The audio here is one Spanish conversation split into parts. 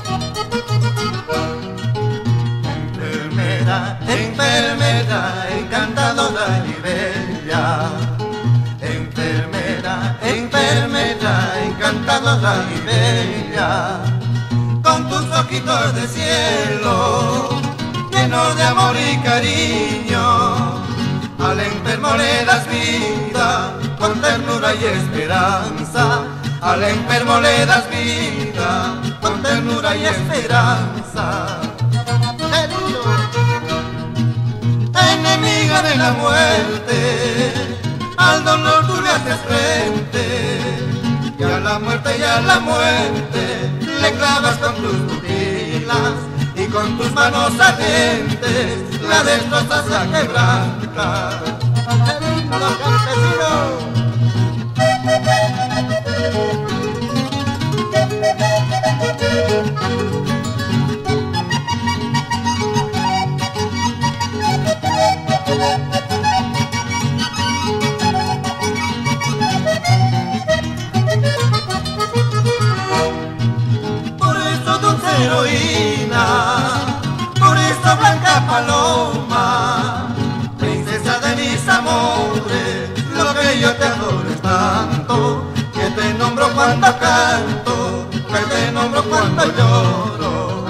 Enfermera, enfermera, encantadora y bella. Enfermera, enfermera, encantadora y bella. Con tus ojitos de cielo, llenos de amor y cariño, al enfermo le das vida, con ternura y esperanza. Al enfermo le das vida, con ternura y esperanza. Enemiga de la muerte, al dolor tú le haces frente, y a la muerte le clavas con tus pupilas, y con tus manos ardientes la destrozas, la quebrantas. ¡Qué lindo campesino! Por eso, dulce heroína, por eso, blanca paloma, princesa de mis amores, lo que yo te adoro es tanto, que te nombro cuando canto, que te nombro cuando lloro.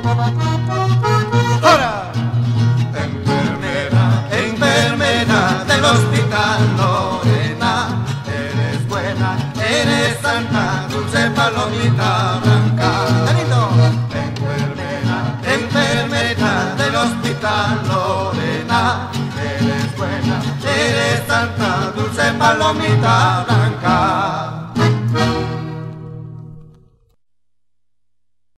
¡Ahora! Enfermera, enfermera del hospital Lorena, eres buena, eres santa, dulce palomita blanca. Enfermera, enfermera del hospital Lorena, eres buena, eres santa, dulce palomita blanca.